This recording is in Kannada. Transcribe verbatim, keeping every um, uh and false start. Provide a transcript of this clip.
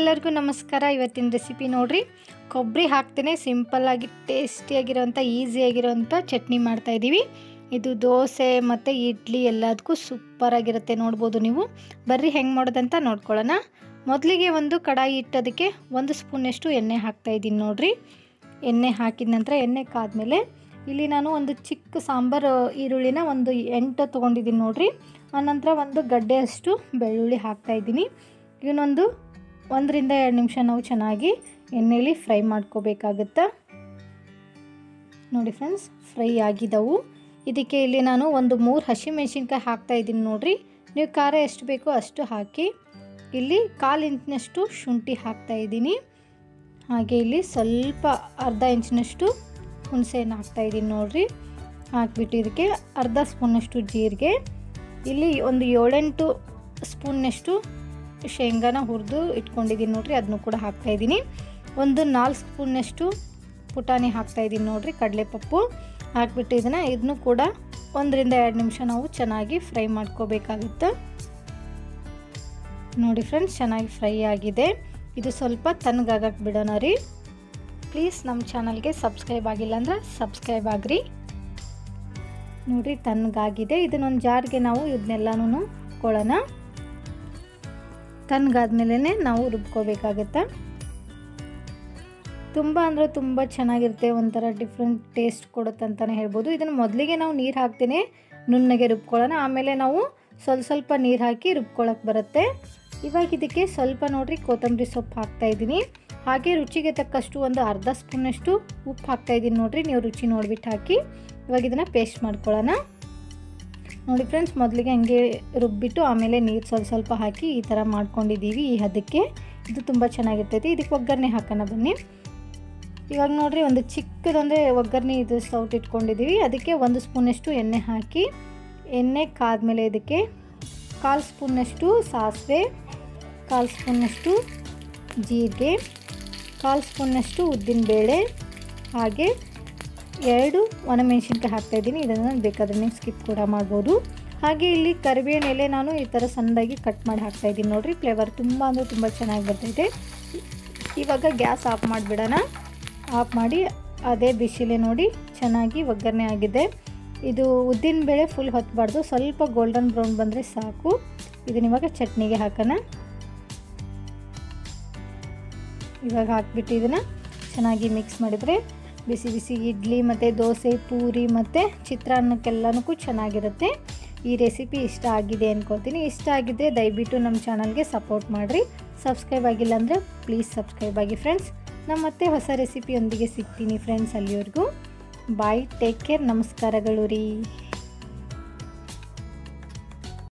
ಎಲ್ಲರಿಗೂ ನಮಸ್ಕಾರ। ಇವತ್ತಿನ ರೆಸಿಪಿ ನೋಡ್ರಿ, ಕೊಬ್ಬರಿ ಹಾಕ್ತೇನೆ ಸಿಂಪಲ್ ಆಗಿ ಟೇಸ್ಟಿಯಾಗಿರೋಂಥ ಈಸಿಯಾಗಿರೋಂಥ ಚಟ್ನಿ ಮಾಡ್ತಾ ಇದ್ದೀವಿ। ಇದು ದೋಸೆ ಮತ್ತು ಇಡ್ಲಿ ಎಲ್ಲದಕ್ಕೂ ಸೂಪರ್ ಆಗಿರುತ್ತೆ, ನೋಡ್ಬೋದು ನೀವು। ಬರ್ರಿ ಹೆಂಗೆ ಮಾಡೋದಂತ ನೋಡ್ಕೊಳ್ಳೋಣ। ಮೊದಲಿಗೆ ಒಂದು ಕಡಾಯಿ ಇಟ್ಟದಕ್ಕೆ ಒಂದು ಸ್ಪೂನಷ್ಟು ಎಣ್ಣೆ ಹಾಕ್ತಾ ಇದ್ದೀನಿ ನೋಡ್ರಿ। ಎಣ್ಣೆ ಹಾಕಿದ ನಂತರ ಎಣ್ಣೆ ಕಾದ್ಮೇಲೆ ಇಲ್ಲಿ ನಾನು ಒಂದು ಚಿಕ್ಕ ಸಾಂಬಾರು ಈರುಳ್ಳಿನ ಒಂದು ಎಂಟು ತೊಗೊಂಡಿದ್ದೀನಿ ನೋಡ್ರಿ। ಆನಂತರ ಒಂದು ಗಡ್ಡೆಯಷ್ಟು ಬೆಳ್ಳುಳ್ಳಿ ಹಾಕ್ತಾ ಇದ್ದೀನಿ। ಇನ್ನೊಂದು ಒಂದರಿಂದ ಎರಡು ನಿಮಿಷ ನಾವು ಚೆನ್ನಾಗಿ ಎಣ್ಣೆಯಲ್ಲಿ ಫ್ರೈ ಮಾಡ್ಕೋಬೇಕಾಗುತ್ತೆ ನೋಡಿ ಫ್ರೆಂಡ್ಸ್। ಫ್ರೈ ಆಗಿದ್ದವು, ಇದಕ್ಕೆ ಇಲ್ಲಿ ನಾನು ಒಂದು ಮೂರು ಹಸಿಮೆಣಸಿನ್ಕಾಯಿ ಹಾಕ್ತಾ ಇದ್ದೀನಿ ನೋಡ್ರಿ। ನೀವು ಖಾರ ಎಷ್ಟು ಬೇಕೋ ಅಷ್ಟು ಹಾಕಿ। ಇಲ್ಲಿ ಕಾಲು ಇಂಚಿನಷ್ಟು ಶುಂಠಿ ಹಾಕ್ತಾ ಇದ್ದೀನಿ, ಹಾಗೆ ಇಲ್ಲಿ ಸ್ವಲ್ಪ ಅರ್ಧ ಇಂಚಿನಷ್ಟು ಹುಣಸೆಹಣ್ಣು ಹಾಕ್ತಾ ಇದ್ದೀನಿ ನೋಡ್ರಿ। ಹಾಕ್ಬಿಟ್ಟು ಇದಕ್ಕೆ ಅರ್ಧ ಸ್ಪೂನಷ್ಟು ಜೀರಿಗೆ, ಇಲ್ಲಿ ಒಂದು ಏಳೆಂಟು ಸ್ಪೂನ್ನಷ್ಟು ಶೇಂಗಾನ ಹುರಿದು ಇಟ್ಕೊಂಡಿದ್ದೀನಿ ನೋಡ್ರಿ, ಅದನ್ನು ಕೂಡ ಹಾಕ್ತಾಯಿದ್ದೀನಿ। ಒಂದು ನಾಲ್ಕು ಸ್ಪೂನ್ನಷ್ಟು ಪುಟಾಣಿ ಹಾಕ್ತಾಯಿದ್ದೀನಿ ನೋಡ್ರಿ, ಕಡಲೆಪಪ್ಪು ಹಾಕ್ಬಿಟ್ಟು ಇದನ್ನು ಇದನ್ನು ಕೂಡ ಒಂದರಿಂದ ಎರಡು ನಿಮಿಷ ನಾವು ಚೆನ್ನಾಗಿ ಫ್ರೈ ಮಾಡ್ಕೋಬೇಕಾಗುತ್ತೆ ನೋಡಿ ಫ್ರೆಂಡ್ಸ್। ಚೆನ್ನಾಗಿ ಫ್ರೈ ಆಗಿದೆ, ಇದು ಸ್ವಲ್ಪ ತಣ್ಣಗಾಗಕ್ಕೆ ಬಿಡೋಣ ರೀ। ಪ್ಲೀಸ್ ನಮ್ಮ ಚಾನಲ್ಗೆ ಸಬ್ಸ್ಕ್ರೈಬ್ ಆಗಿಲ್ಲ ಅಂದ್ರೆ ಸಬ್ಸ್ಕ್ರೈಬ್ ಆಗಿರಿ ನೋಡಿರಿ। ತಣ್ಣಗಾಗಿದೆ, ಇದನ್ನೊಂದು ಜಾರ್ಗೆ ನಾವು ಇದನ್ನೆಲ್ಲನೂ ಹಾಕ್ಕೊಳ್ಳೋಣ। ತಣ್ಣಗಾದ್ಮೇಲೆ ನಾವು ರುಬ್ಕೋಬೇಕಾಗತ್ತೆ। ತುಂಬ ಅಂದರೆ ತುಂಬ ಚೆನ್ನಾಗಿರುತ್ತೆ, ಒಂಥರ ಡಿಫ್ರೆಂಟ್ ಟೇಸ್ಟ್ ಕೊಡುತ್ತೆ ಅಂತಲೇ ಹೇಳ್ಬೋದು। ಇದನ್ನು ಮೊದಲಿಗೆ ನಾವು ನೀರು ಹಾಕ್ತೇನೆ ನುಣ್ಣಗೆ ರುಬ್ಕೊಳ್ಳೋಣ, ಆಮೇಲೆ ನಾವು ಸ್ವಲ್ಪ ಸ್ವಲ್ಪ ನೀರು ಹಾಕಿ ರುಬ್ಕೊಳ್ಳೋಕೆ ಬರುತ್ತೆ। ಇವಾಗ ಇದಕ್ಕೆ ಸ್ವಲ್ಪ ನೋಡಿರಿ ಕೊತ್ತಂಬರಿ ಸೊಪ್ಪು ಹಾಕ್ತಾಯಿದ್ದೀನಿ, ಹಾಗೆ ರುಚಿಗೆ ತಕ್ಕಷ್ಟು ಒಂದು ಅರ್ಧ ಸ್ಪೂನಷ್ಟು ಉಪ್ಪು ಹಾಕ್ತಾಯಿದ್ದೀನಿ ನೋಡಿರಿ, ನೀವು ರುಚಿ ನೋಡಿಬಿಟ್ಟು ಹಾಕಿ। ಇವಾಗ ಇದನ್ನು ಪೇಸ್ಟ್ ಮಾಡ್ಕೊಳ್ಳೋಣ ನೋಡಿ ಫ್ರೆಂಡ್ಸ್। ಮೊದಲಿಗೆ ಹಂಗೆ ರುಬ್ಬಿಟ್ಟು ಆಮೇಲೆ ನೀರು ಸ್ವಲ್ಪ ಸ್ವಲ್ಪ ಹಾಕಿ ಈ ಥರ ಮಾಡ್ಕೊಂಡಿದ್ದೀವಿ ಈ ಹದಕ್ಕೆ, ಇದು ತುಂಬ ಚೆನ್ನಾಗಿರ್ತೈತಿ। ಇದಕ್ಕೆ ಒಗ್ಗರಣೆ ಹಾಕೋಣ ಬನ್ನಿ। ಇವಾಗ ನೋಡಿರಿ ಒಂದು ಚಿಕ್ಕದೊಂದೇ ಒಗ್ಗರಣೆ ಇದು ಸೌಟ್ ಇಟ್ಕೊಂಡಿದ್ದೀವಿ, ಅದಕ್ಕೆ ಒಂದು ಸ್ಪೂನಷ್ಟು ಎಣ್ಣೆ ಹಾಕಿ, ಎಣ್ಣೆ ಕಾದ್ಮೇಲೆ ಇದಕ್ಕೆ ಕಾಲು ಸ್ಪೂನಷ್ಟು ಸಾಸಿವೆ, ಕಾಲು ಸ್ಪೂನಷ್ಟು ಜೀರಿಗೆ, ಕಾಲು ಸ್ಪೂನಷ್ಟು ಉದ್ದಿನಬೇಳೆ, ಹಾಗೆ ಎರಡು ಒಣಮೆಣಸಿನ್ಕಾಯಿ ಹಾಕ್ತಾಯಿದ್ದೀನಿ, ಇದನ್ನು ಬೇಕಾದರೆ ನೀವು ಸ್ಕಿಪ್ ಕೂಡ ಮಾಡ್ಬೋದು। ಹಾಗೆ ಇಲ್ಲಿ ಕರಿಬೇವಿನ ಎಲೆ ನಾನು ಈ ಥರ ಸಣ್ಣದಾಗಿ ಕಟ್ ಮಾಡಿ ಹಾಕ್ತಾಯಿದ್ದೀನಿ ನೋಡಿರಿ, ಫ್ಲೇವರ್ ತುಂಬ ಅಂದರೆ ತುಂಬ ಚೆನ್ನಾಗಿ ಬರ್ತೈತೆ। ಇವಾಗ ಗ್ಯಾಸ್ ಆಫ್ ಮಾಡಿಬಿಡೋಣ, ಆಫ್ ಮಾಡಿ ಅದೇ ಬಿಸಿಲೇ ನೋಡಿ ಚೆನ್ನಾಗಿ ಒಗ್ಗರಣೆ ಆಗಿದೆ। ಇದು ಉದ್ದಿನಬೇಳೆ ಫುಲ್ ಹೊತ್ತಬಾರ್ದು, ಸ್ವಲ್ಪ ಗೋಲ್ಡನ್ ಬ್ರೌನ್ ಬಂದರೆ ಸಾಕು। ಇದನ್ನ ಇವಾಗ ಚಟ್ನಿಗೆ ಹಾಕೋಣ। ಇವಾಗ ಹಾಕ್ಬಿಟ್ಟು ಇದನ್ನು ಚೆನ್ನಾಗಿ ಮಿಕ್ಸ್ ಮಾಡಿದರೆ ಬಿಸಿ ಬಿಸಿ ಇಡ್ಲಿ ಮತ್ತು ದೋಸೆ, ಪೂರಿ ಮತ್ತು ಚಿತ್ರಾನ್ನಕ್ಕೆಲ್ಲನಕ್ಕೂ ಚೆನ್ನಾಗಿರುತ್ತೆ। ಈ ರೆಸಿಪಿ ಇಷ್ಟ ಆಗಿದೆ ಅಂದ್ಕೊಳ್ತೀನಿ, ಇಷ್ಟ ಆಗಿದ್ದರೆ ದಯವಿಟ್ಟು ನಮ್ಮ ಚಾನಲ್ಗೆ ಸಪೋರ್ಟ್ ಮಾಡಿರಿ। ಸಬ್ಸ್ಕ್ರೈಬ್ ಆಗಿಲ್ಲ ಅಂದರೆ ಪ್ಲೀಸ್ ಸಬ್ಸ್ಕ್ರೈಬ್ ಆಗಿ ಫ್ರೆಂಡ್ಸ್। ನಮ್ಮ ಮತ್ತೆ ಹೊಸ ರೆಸಿಪಿಯೊಂದಿಗೆ ಸಿಗ್ತೀನಿ ಫ್ರೆಂಡ್ಸ್, ಅಲ್ಲಿವರೆಗೂ ಬಾಯ್, ಟೇಕ್ ಕೇರ್, ನಮಸ್ಕಾರಗಳು ರೀ।